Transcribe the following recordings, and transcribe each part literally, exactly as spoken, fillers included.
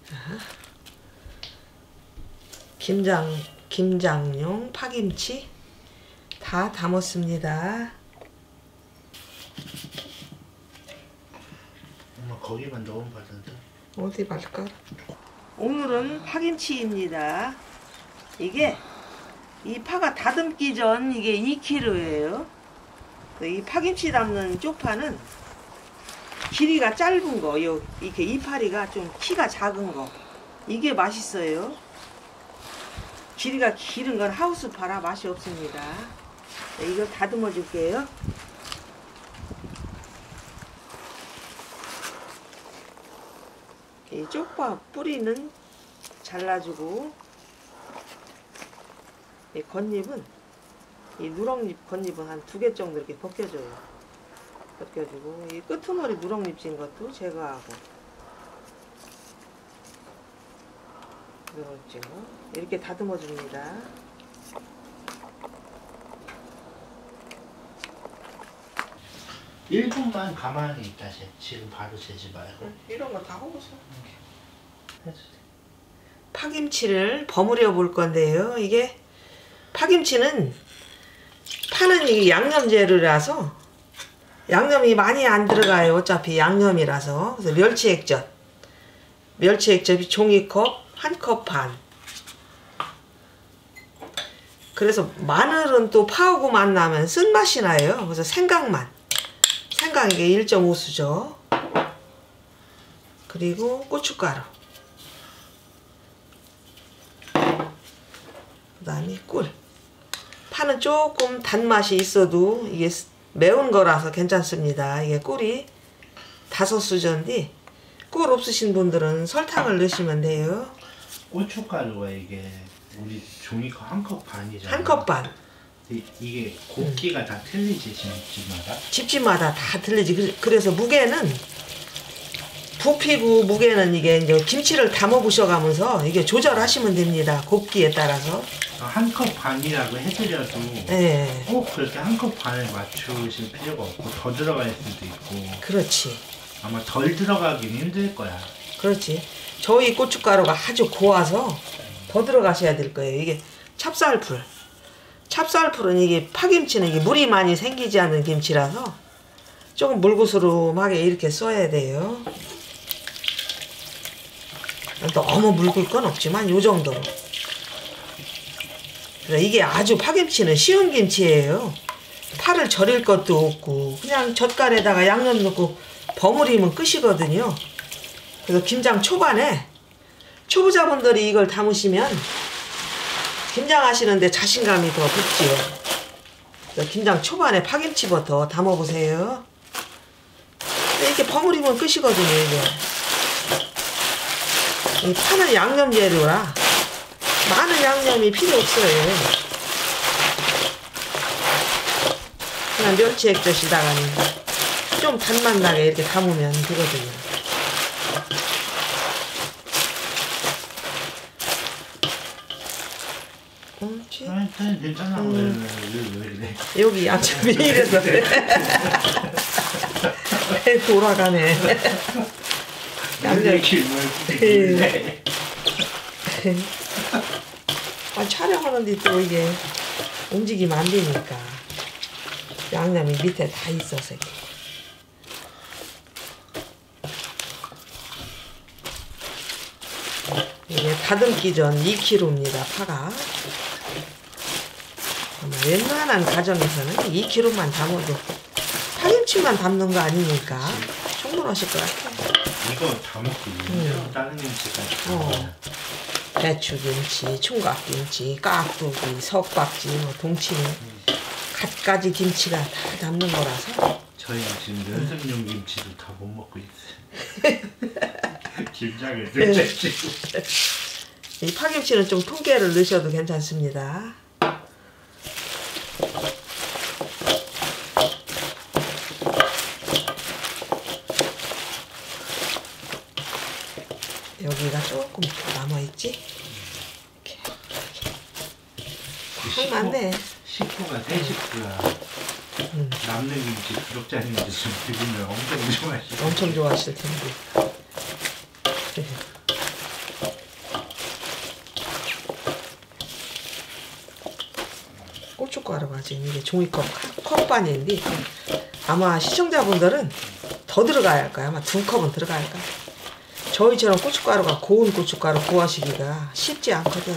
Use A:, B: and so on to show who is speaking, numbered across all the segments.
A: 김장, 김장용 파김치 다 담았습니다.
B: 엄마 거기만 넣으면 받는다.
A: 어디 말까? 오늘은 파김치입니다. 이게 이 파가 다듬기 전 이게 이 킬로그램예요. 이 파김치 담는 쪽파는 길이가 짧은 거, 요 이렇게 이파리가 좀 키가 작은 거, 이게 맛있어요. 길이가 길은 건 하우스파라 맛이 없습니다. 네, 이걸 다듬어 줄게요. 이 쪽파 뿌리는 잘라주고, 이 겉잎은, 이 누렁잎 겉잎은 한 두 개 정도 이렇게 벗겨줘요. 벗겨주고, 이 끄트머리 누렁잎 진 것도 제거하고, 누렁잎 이렇게 다듬어 줍니다.
B: 일 분만 가만히 있다. 지금 바로 재지 말고.
A: 이런 거 다 하고서. 파김치를 버무려 볼 건데요. 이게 파김치는 파는 이게 양념재료라서 양념이 많이 안 들어가요. 어차피 양념이라서. 그래서 멸치 액젓, 멸치 액젓이 종이컵 한 컵 반. 그래서 마늘은 또 파하고 만나면 쓴맛이 나요. 그래서 생강만, 생강 이게 일 점 오 수죠. 그리고 고춧가루, 그 다음에 꿀. 파는 조금 단맛이 있어도 이게 매운 거라서 괜찮습니다. 이게 꿀이 다섯 수저인데 꿀 없으신 분들은 설탕을 넣으시면 돼요.
B: 고춧가루가 이게 우리 종이컵 한 컵 반이잖아.
A: 한 컵 반.
B: 이, 이게 곱기가 음. 다 틀리지 집집마다?
A: 집집마다 다 틀리지. 그래서 무게는 부피고 무게는 이게 이제 김치를 담아 부셔가면서 이게 조절하시면 됩니다. 곱기에 따라서.
B: 한 컵 반이라고 해드려도
A: 네.
B: 꼭 그렇게 한 컵 반을 맞추실 필요가 없고 더 들어갈 수도 있고.
A: 그렇지.
B: 아마 덜 들어가긴 힘들 거야.
A: 그렇지. 저희 고춧가루가 아주 고와서 더 들어가셔야 될 거예요. 이게 찹쌀풀. 찹쌀풀은 이게 파김치는 이게 물이 많이 생기지 않는 김치라서 조금 물구스름하게 이렇게 써야 돼요. 너무 묽을 건 없지만 요 정도로. 이게 아주 파김치는 쉬운 김치예요. 파를 절일 것도 없고 그냥 젓갈에다가 양념 넣고 버무리면 끝이거든요. 그래서 김장 초반에 초보자분들이 이걸 담으시면 김장하시는데 자신감이 더 붙지요. 그래서 김장 초반에 파김치부터 담아보세요. 이렇게 버무리면 끝이거든요. 이게. 이 파는 양념 재료라 많은 양념이 필요 없어요. 그냥 멸치 액젓이다가는 좀 단맛 나게 이렇게 담으면 되거든요. 옳지?
B: 아니, 괜찮아. 음. 왜, 왜, 왜, 왜.
A: 여기 양념이 이래서 돌아가네. 양념. 아, 촬영하는데 또 이게 움직이면 안 되니까 양념이 밑에 다 있어서 이게. 이게 다듬기 전 이 킬로그램입니다. 파가. 아마 웬만한 가정에서는 이 킬로그램만 담아도 파김치만 담는 거 아니니까 충분하실 것 같아요.
B: 이거 다 먹고 음. 다른 김치까지 어.
A: 배추김치, 총각김치, 깍두기, 석박지, 뭐 동치미 음. 갖가지 김치가 다 담는 거라서
B: 저희 지금 연습용 음. 김치도 다 못 먹고 있어요. 김장을 늘자시고
A: 이 파김치는 좀 통깨를 넣으셔도 괜찮습니다. 여기가 조금 남아있지? 이렇게, 이렇게. 많네.
B: 식구가 세 식구야. 음. 남는 김치 구독자님들 좀 드리면 엄청 좋아하시죠.
A: 엄청 좋아하실 텐데.
C: 고춧가루가 지금 이게 종이컵 컵반인데 아마 시청자분들은 더 들어가야 할 거야. 아마 두 컵은 들어가야 할 거야. 저희처럼 고춧가루가 고운 고춧가루 구하시기가 쉽지 않거든.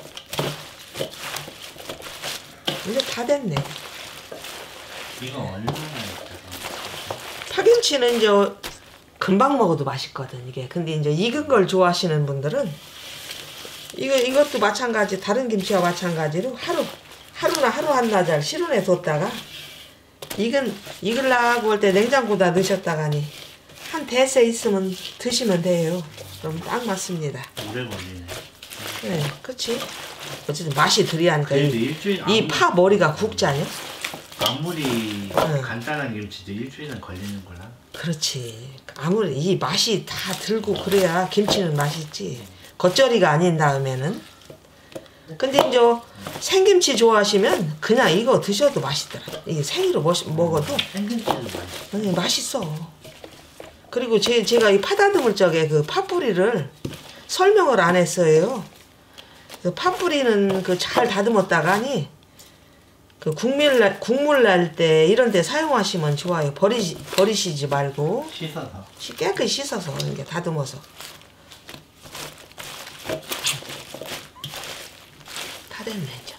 C: 이제 다 됐네.
B: 이거 얼마나 있다가
C: 파김치는 이제 금방 먹어도 맛있거든 이게. 근데 이제 익은 걸 좋아하시는 분들은 이거 이것도 마찬가지 다른 김치와 마찬가지로 하루 하루나 하루 한나절 실온에 뒀다가 익은 익으려고 할 때 냉장고에다 넣으셨다가니 한 대세 있으면 드시면 돼요. 그럼 딱 맞습니다.
B: 오래 걸리네.
C: 네, 그렇지. 어쨌든 맛이 들이하니까
B: 그래도 일주일
C: 이 파 머리가 국자냐?
B: 아무리
C: 응.
B: 간단한 김치도 일주일은 걸리는구나.
C: 그렇지. 아무리 이 맛이 다 들고 그래야 김치는 맛있지. 겉절이가 아닌 다음에는. 근데 이제 생김치 좋아하시면 그냥 이거 드셔도 맛있더라. 이게 생으로 먹, 먹어도
B: 생김치도 맛있어.
C: 아니, 맛있어. 그리고 제, 제가 이 파다듬을 적에 그 파뿌리를 설명을 안 했어요. 그 파뿌리는 그 잘 다듬었다가니 그 국물 날, 국물 날 때 이런 데 사용하시면 좋아요. 버리, 버리시지 말고
B: 씻어서.
C: 씻- 깨끗이 씻어서 이렇게 다듬어서. 다 됐네 이제.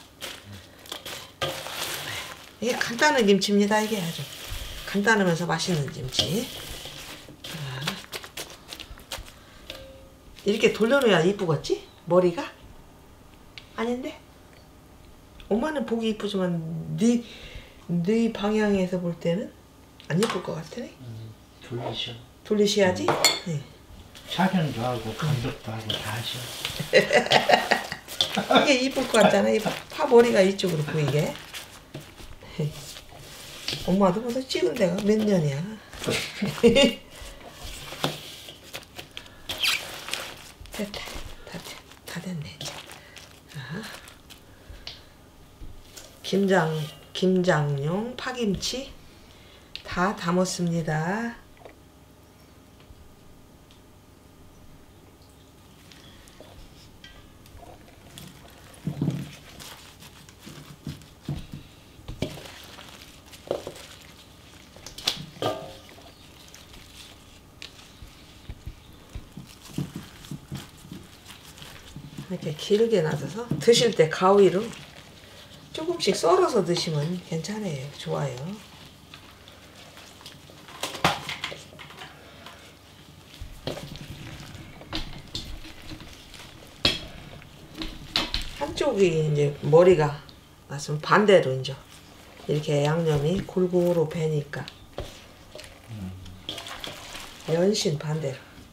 C: 이게 간단한 김치입니다. 이게 아주 간단하면서 맛있는 김치. 자, 이렇게 돌려놓아야 이쁘겠지? 머리가? 아닌데? 엄마는 보기 이쁘지만 네, 네 방향에서 볼 때는 안 예쁠 것 같으네.
B: 음, 돌리셔.
C: 돌리셔야지. 네.
B: 촬영도 하고 감독도 하고 다 하셔.
C: 이게 이쁠 것 같잖아. 이 파, 파 머리가 이쪽으로 보이게. 엄마도 벌써 찍은 데가 몇 년이야. 됐다. 다, 됐- 다 됐네 이제. 자. 김장, 김장용 파김치 다 담았습니다. 이렇게 길게 놔둬서 드실 때 가위로 조금씩 썰어서 드시면 괜찮아요. 좋아요. 한쪽이 이제 머리가 났으면 반대로 이제 이렇게 양념이 골고루 배니까 연신 반대로.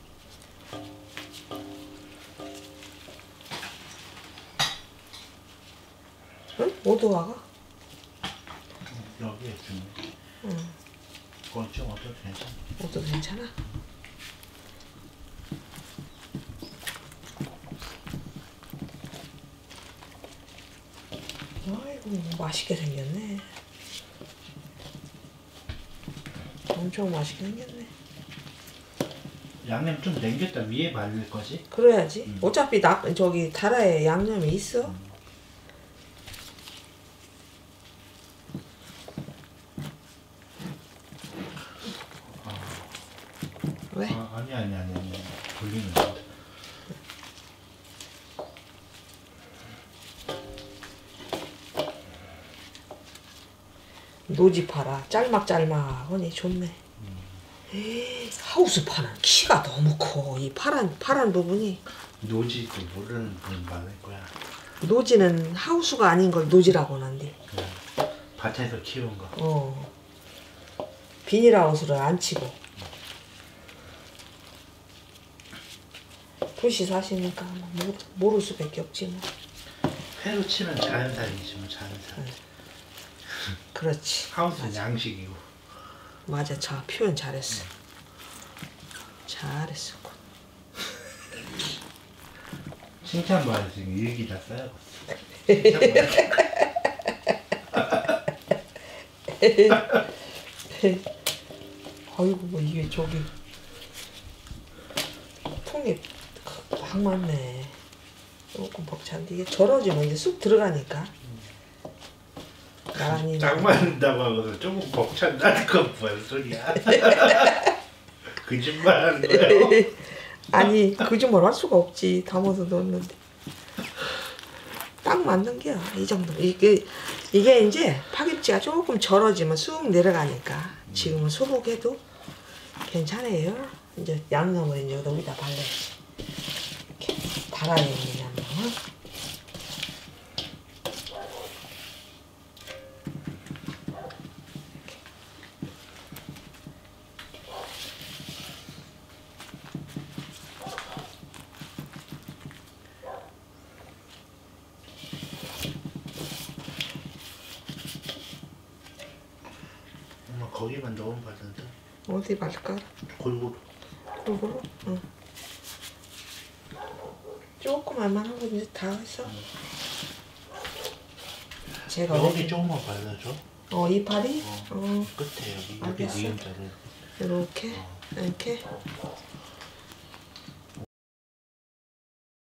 C: 응? 오도화가?
B: 여기에 주네.
C: 응.
B: 그건 좀 어때도 괜찮아.
C: 오도 괜찮아? 아이고 맛있게 생겼네. 엄청 맛있게 생겼네.
B: 양념 좀 남겼다 위에 바를 거지?
C: 그래야지.
B: 음.
C: 어차피 나 저기 다라에 양념이 있어.
B: 음.
C: 왜?
B: 아, 아니 아니 아니 아니 돌리는 거.
C: 노지파라 짤막짤막하니 좋네. 에이, 하우스 파는 키가 너무 커. 이 파란 파란 부분이.
B: 노지도 모르는 분 많을 거야.
C: 노지는 하우스가 아닌 걸 노지라고 하는데.
B: 그냥 밭에서 키운 거.
C: 어. 비닐하우스를 안 치고. 도시 사시니까 뭐 모르, 모를 수밖에 없지 뭐.
B: 회로 치면 자연산이지 뭐 자연산.
C: 응. 그렇지.
B: 하우스는 양식이고.
C: 맞아. 저 표현 잘했어. 잘했어.
B: 칭찬받을 수 있는 일기 다 써야겠어.
C: 아이고 뭐 이게 저기 통이 딱 맞네. 조금 벅찬데 이게 절어지면 이제 쑥 들어가니까 나란히.
B: 딱 맞는다고 하고서 조금 벅찬다는 건 뭔 소리야? 거짓말하는 거예요?
C: 아니 거짓말 할 수가 없지. 담아서 넣었는데 딱 맞는 게야. 이 정도. 이게 이게 이제 파김치가 조금 절어지면 쑥 내려가니까 지금은 소복해도 괜찮아요. 이제 양념을 이제 여기다 발라. 이렇게 달아야 되는 양념을.
B: 엄마 거기만 넣으면 봤는데
C: 어디 발까?
B: 골고루.
C: 골고루? 응. 조그만만 한 거 이제 다 했어. 제가
B: 여기
C: 어디-
B: 조금만 발라줘.
C: 어 이파리?
B: 어.
C: 어
B: 끝에 여기 여기
C: 알겠어.
B: 니은자를.
C: 이렇게
B: 어.
C: 이렇게